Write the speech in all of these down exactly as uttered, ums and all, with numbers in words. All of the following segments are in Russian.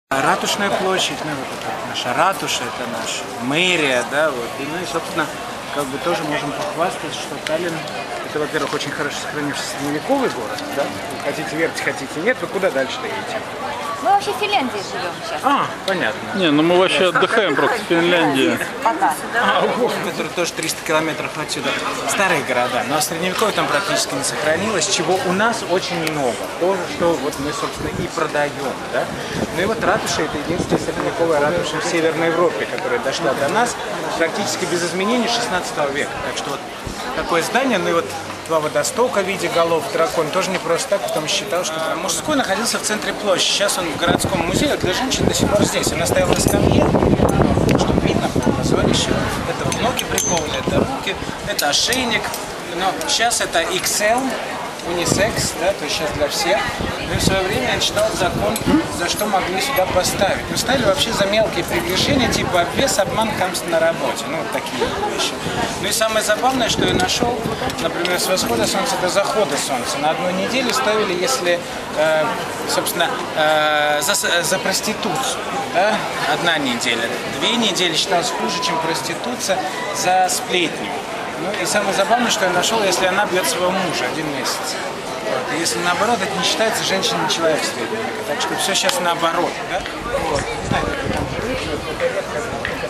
Ратушная площадь, ну, вот это наша ратуша, это наша мэрия, да, вот. И мы, собственно, как бы тоже можем похвастать, что Таллин, это, во-первых, очень хорошо сохранившийся средневековый город, да. Вы хотите верьте, хотите нет, вы куда дальше-то едете? Мы вообще в Финляндии живем сейчас. А, понятно. Не, ну мы вообще отдыхаем просто в Финляндии. Пока. А, Угу, который тоже триста километров отсюда. Старые города, но средневековье там практически не сохранилось, чего у нас очень много. То, что вот мы, собственно, и продаем, да. Ну и вот ратуша — это единственная средневековая ратуша в Северной Европе, которая дошла до нас практически без изменений шестнадцатого века. Так что вот такое здание, ну и вот два водостока в виде голов, дракон тоже не просто так, потому что считал, что мужской находился в центре площади. Сейчас он в городском музее, а для женщин до сих пор здесь. Она стояла на скамье, чтобы видно было позорище. Это вот ноги прикованы, это руки, это ошейник. Но сейчас это икс эл, унисекс, да, то есть сейчас для всех. Ну и в свое время я читал закон, за что могли сюда поставить. Ну, ставили вообще за мелкие прегрешения, типа обвес, обман, хамство на работе. Ну, вот такие вещи. Ну и самое забавное, что я нашел, например, с восхода солнца до захода солнца. На одну неделю ставили, если, э, собственно, э, за, за проституцию. Да? Одна неделя. Две недели считалось хуже, чем проституция за сплетню. Ну и самое забавное, что я нашел, если она бьет своего мужа один месяц. Вот. И если наоборот, это не считается женщина, не человек среднего века. Так что все сейчас наоборот. Да? Вот. Не знаю, как вы там живете, вот это редко,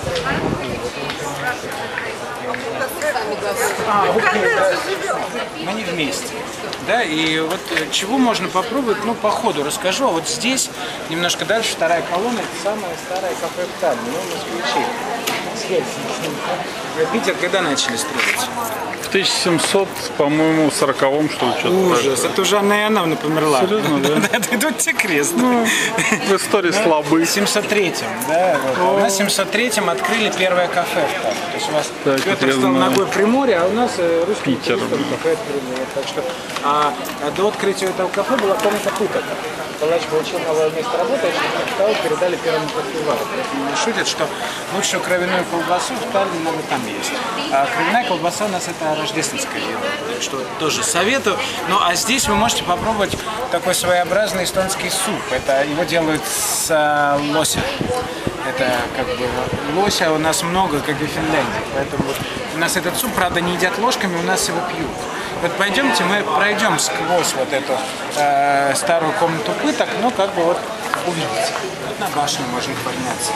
а, окей, да. Мы не вместе. Да, и вот чего можно попробовать, ну, по ходу расскажу. А вот здесь, немножко дальше, вторая колонна, это самое старое кафе в Таллине, ну, москвичи. Питер когда начали строить? В тысяча семьсот, по-моему, сороковом, что ли, что-то. Ужас, это уже Анна Иоанновна померла. Серьезно, да? Да, тут тебе крест. Ну, в истории слабы. В семьсот третьем, да, вот. У нас в семьсот третьем открыли первое кафе в Таллине. То есть у вас да, Петр стал ногой при море, а у нас русский Питер. Кафе открыли. Вот, так что, а, а до открытия этого кафе была комната пыток. Палач получил новое место работы, а передали первому кофевару. Шутят, что лучшую кровяную колбасу в Таллине, наверное, там есть. А кровяная колбаса у нас это рождественская еда, так что тоже советую. Ну а здесь вы можете попробовать такой своеобразный эстонский суп. Это его делают с а, лося. Это как бы лося у нас много, как и в Финляндии. Поэтому вот у нас этот суп, правда, не едят ложками, у нас его пьют. Вот пойдемте, мы пройдем сквозь вот эту э, старую комнату пыток, ну как бы вот увидите. Вот на башню можно подняться.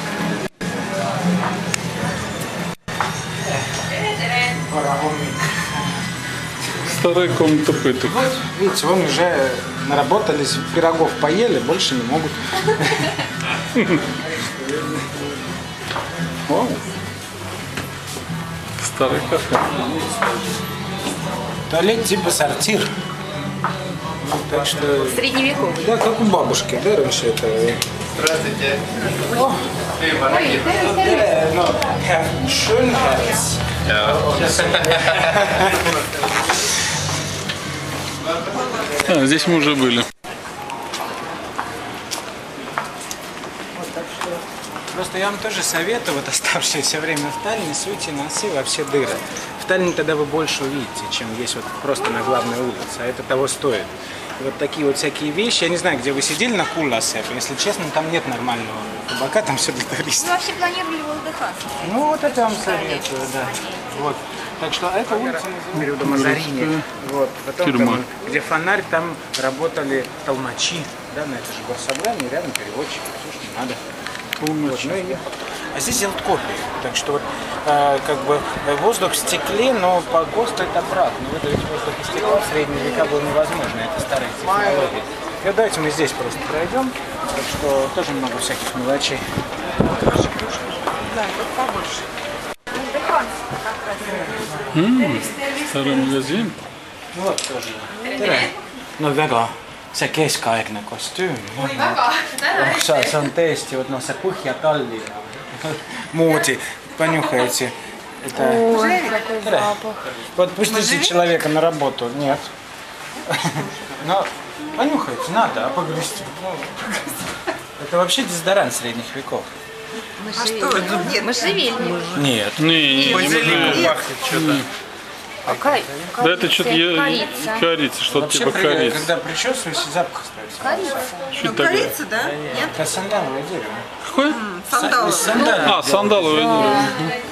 Старая комната пыток. Вот, видите, вон уже наработались, пирогов поели, больше не могут. Вау. Старый кафе. Туалет типа сортир. Так что... Средневековый. Да, как у бабушки, да, раньше это... Здравствуйте. О! Ну, schön Herz. А, здесь мы уже были. Просто я вам тоже советую, вот оставшееся время в Таллине, суйте носы во все дыры. В Таллине тогда вы больше увидите, чем есть вот просто на главной улице, а это того стоит. И вот такие вот всякие вещи, я не знаю, где вы сидели на Кулласепе, если честно, там нет нормального табака, там все для туристов. Мы вообще планировали Волгоград. Ну вот это я вам советую, да. Вот. Так что эта улица называется Мазарини. Вот. Потом там, где фонарь, там работали толмачи, да, на это же госсобрание, рядом переводчики, все, что надо. Вот, ну и... А здесь делают кофе, так что вот э, как бы воздух в стекле, но по ГОСТу это обратно. Выдавить воздух из стекла в средние века было невозможно, это старые технологии. И вот давайте мы здесь просто пройдем, так что тоже много всяких мелочей. Да, тут побольше. М-м, старый магазин. Вот тоже. No väga, see keskaegne kostüüm. Oi, väga. Oh, see, see on tõesti, вот, no, see Põhja-Tallinna моodi. Понюхайте. Это... Tere. Вот пустите человека на работу. Нет. Но понюхайте, надо, а погрести. Это вообще дезодорант средних веков. А что это? Нет, можжевельник. Нет. Не, не, не, Базиликом пахнет что-то. Ка- Да это что-то корица. корица, что-то Вообще, типа при- корицы. когда причесываешься, запах остается. Корица. Что Ну, это такое? корица, да? Нет? Это сандаловое дерево. Какое? Сандалы. Из сандала. А, сандаловое дерево.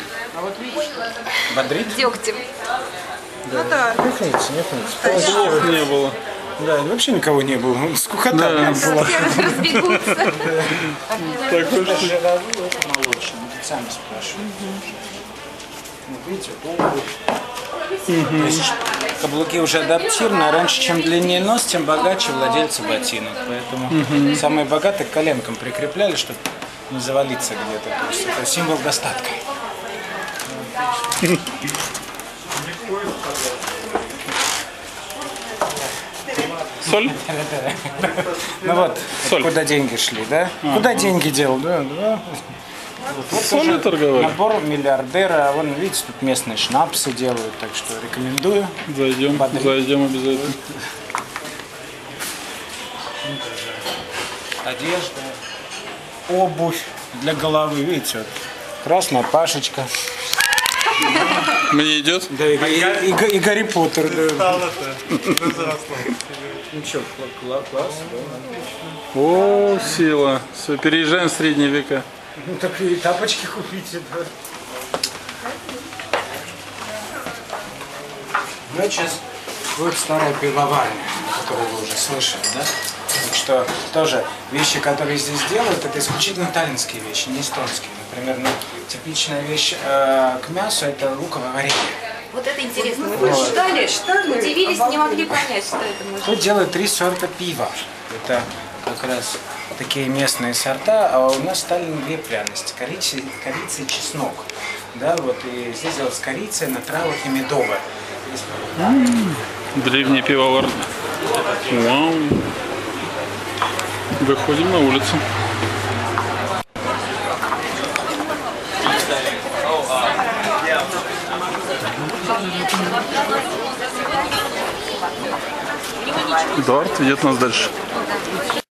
Бодрит? Дегтем. Ну да. Нюхните, нюхните. Слов не было. Да, вообще никого не было. Скукота Да. там была. Все разбегутся. Так что Это жировую, это молочный. Тут сами спрашивают. Вот видите, обувь. То есть каблуки уже адаптированы, а раньше чем длиннее нос, тем богаче владельцы ботинок. Поэтому самые богатые к коленкам прикрепляли, чтобы не завалиться где-то. То есть это символ достатка. соль? Ну вот, Соль. куда деньги шли, да? Куда деньги дел, да? да. Вот Солью тоже торговали? Набор миллиардера. Вон, видите, тут местные шнапсы делают, так что рекомендую. Зайдем, Бодрит. зайдем обязательно. Одежда, обувь для головы, видите, вот. Красная пашечка. Мне идет? Да, и, и- и- и Гарри Поттер. Да. Ну что, класс, да? О, сила. Все, переезжаем в средние века. Ну так и тапочки купите, да. Ну, сейчас будет старая пивоварня, которую вы уже слышали, да? Так что тоже вещи, которые здесь делают, это исключительно таллинские вещи, не эстонские. Например, ну, типичная вещь э, к мясу – это луковое варенье. Вот это интересно. Мы тоже ждали, удивились, не могли понять, что это может Тут делают три сорта пива. Это как раз такие местные сорта, а у нас в Таллине две пряности – корица, корица и чеснок. Да, вот, и здесь делают с корицей на травах и медовое. Древний пивовар. Вау. Выходим на улицу. Эдуард ведет нас дальше.